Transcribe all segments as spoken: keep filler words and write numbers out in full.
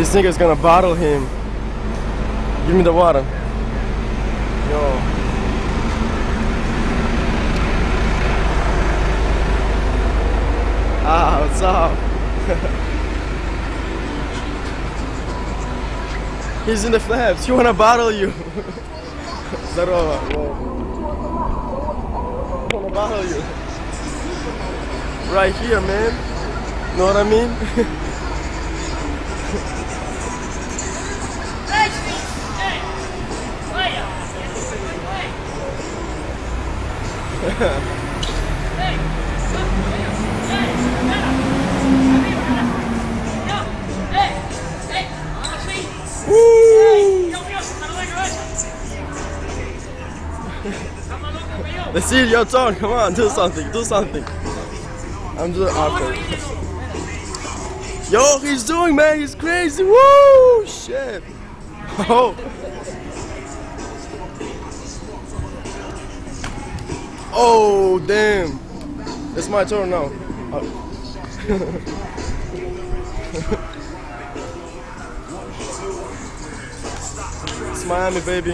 This nigga's gonna bottle him. Give me the water. Yo. Ah, what's up? He's in the flaps. He wanna bottle you. Здорово. He wanna bottle you. Right here, man. Know what I mean? Let's see your turn. Come on, do something. Do something. I'm just awkward. Yo, he's doing, man. He's crazy. Woo! Shit. Oh. Oh, damn. It's my turn now. Oh. It's Miami, baby.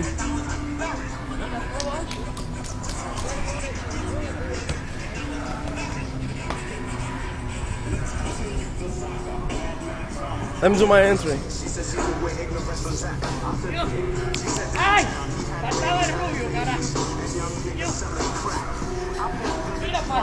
Let me do my entry. ¡Ay! Faltaba el rubio, carajo. Mira, pa.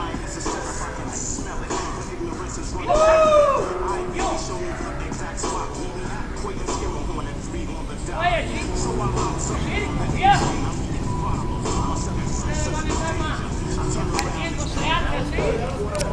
Oye, chico. Ya. Ustedes van a estar más. Haciéndose antes, ¿sí?